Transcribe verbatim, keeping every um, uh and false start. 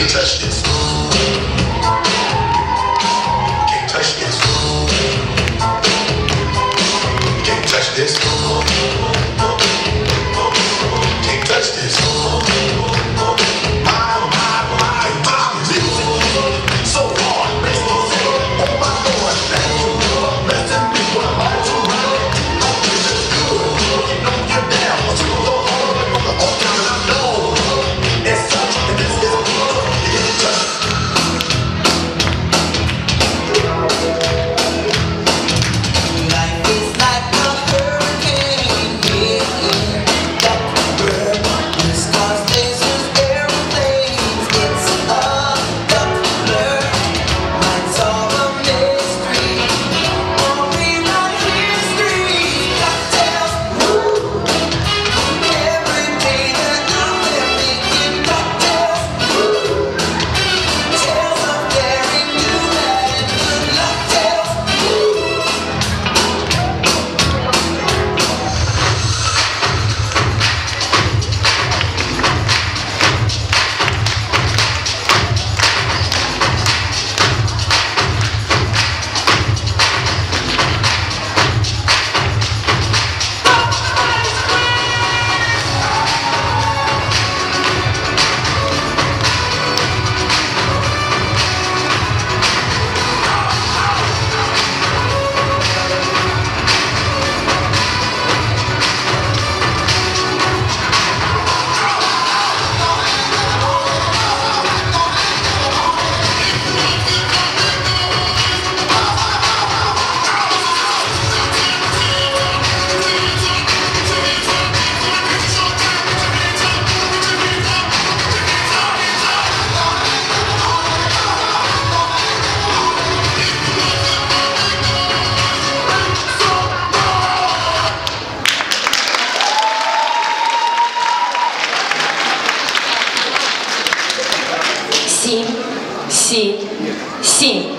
can't touch this. Can't touch this. Can't touch this. Can't touch this. My, my, my, my music. So hard, makes me say, oh my Lord, thank you for blessing me with a life to run it. Oh, this is good. You know you're down to the hard from the old town I know. It's such, and this is good. You can't touch it. Семь, семь, семь.